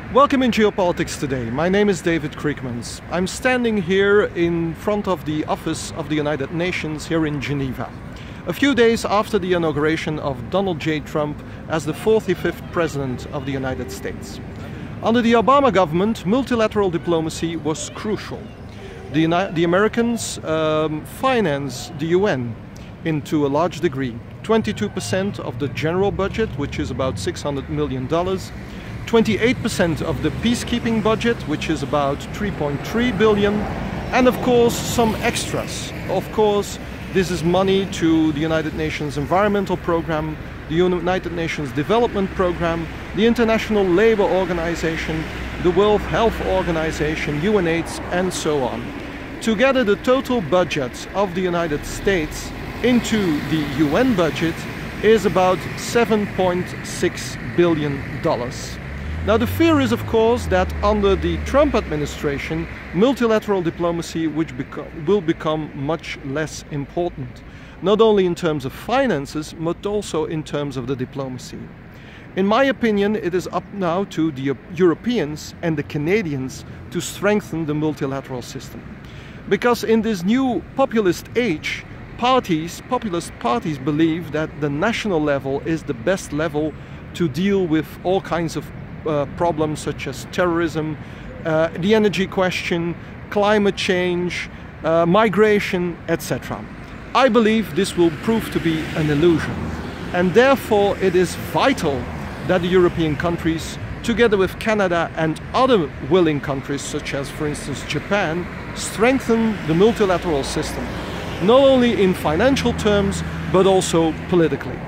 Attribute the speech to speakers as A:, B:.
A: Welcome in Geopolitics Today. My name is David Kriegmans. I'm standing here in front of the office of the United Nations here in Geneva, a few days after the inauguration of Donald J. Trump as the 45th President of the United States. Under the Obama government, multilateral diplomacy was crucial. The Americans finance the UN to a large degree. 22% of the general budget, which is about $600 million, 28% of the peacekeeping budget, which is about $3.3 billion, and of course some extras. Of course, this is money to the United Nations Environmental Programme, the United Nations Development Programme, the International Labour Organization, the World Health Organization, UNAIDS, and so on. Together, the total budget of the United States into the UN budget is about $7.6 billion. Now, the fear is, of course, that under the Trump administration, multilateral diplomacy will become much less important, not only in terms of finances, but also in terms of the diplomacy. In my opinion, it is up now to the Europeans and the Canadians to strengthen the multilateral system. Because in this new populist age, populist parties believe that the national level is the best level to deal with all kinds of problems such as terrorism, the energy question, climate change, migration, etc. I believe this will prove to be an illusion, and therefore it is vital that the European countries, together with Canada and other willing countries such as, for instance, Japan, strengthen the multilateral system, not only in financial terms but also politically.